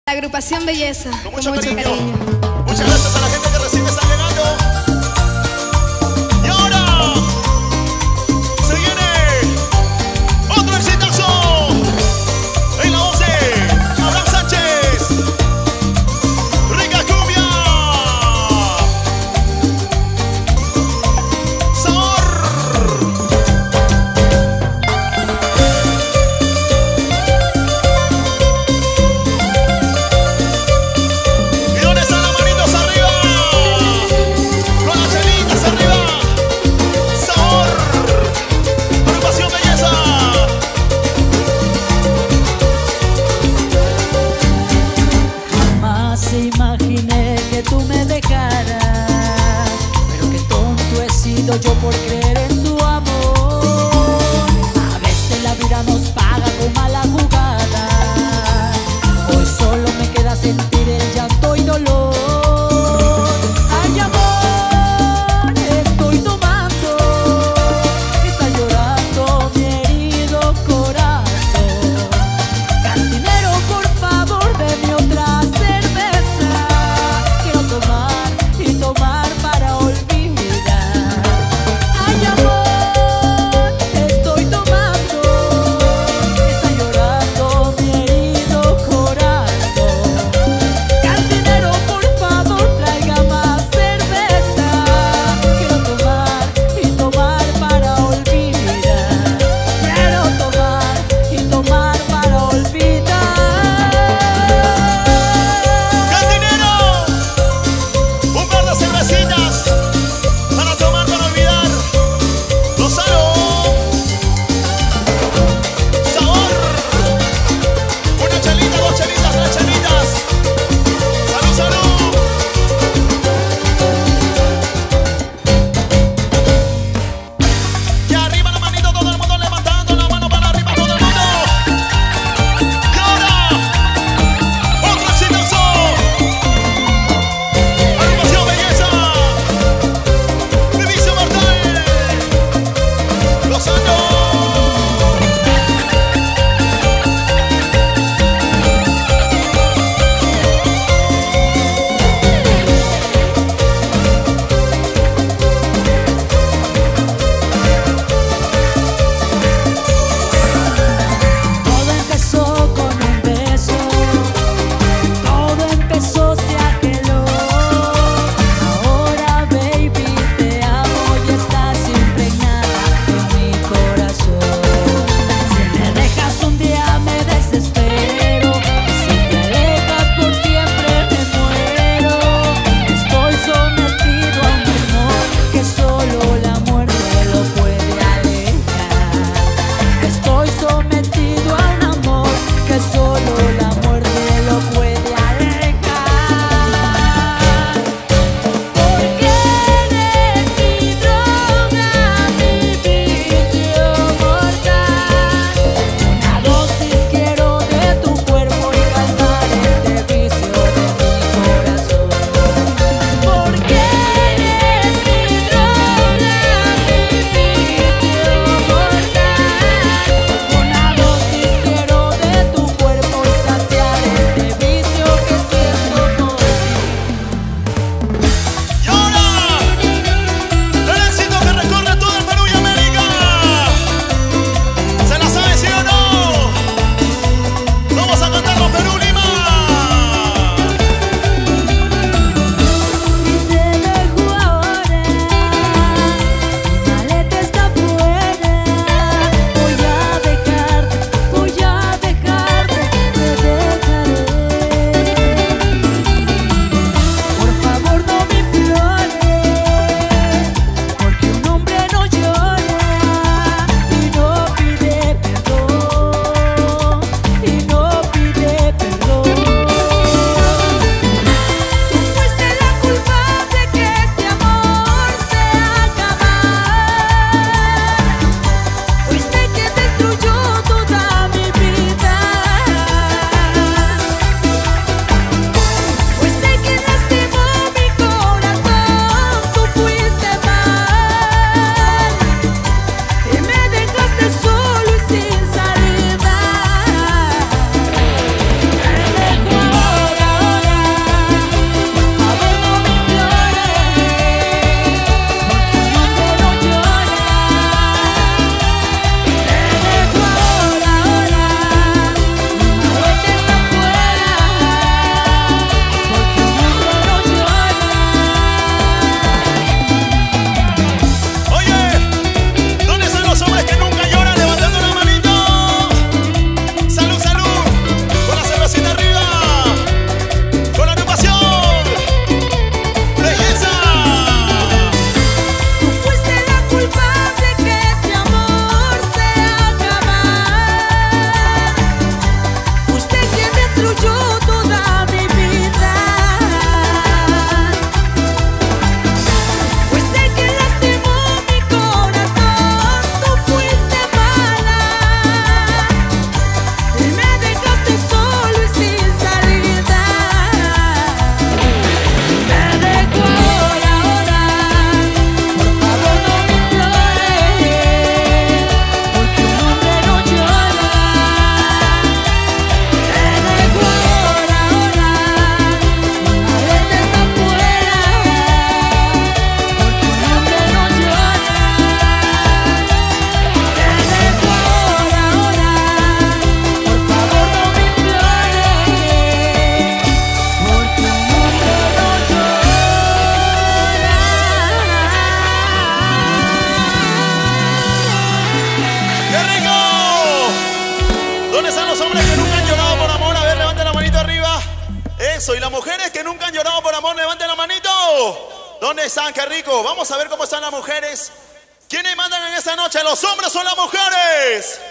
La agrupación Belleza, con mucho cariño. Muchas gracias a la gente que recién está llegando. Y ahora se viene otro exitazo en la voz de Abraham Sánchez. Rica cumbia. Sabor. Yo por creer en tu amor. A veces la vida nos paga con mala jugada. Hoy solo me queda sentir el llanto y dolor. Ay, amor, estoy tomando, está llorando mi herido corazón. Cantinero, por favor, deme otra cerveza. Quiero tomar y tomar para olvidar. Ay, Eso, y las mujeres que nunca han llorado por amor, levanten la manito. ¿Dónde están? Qué rico. Vamos a ver cómo están las mujeres. ¿Quiénes mandan en esta noche? ¿Los hombres o las mujeres?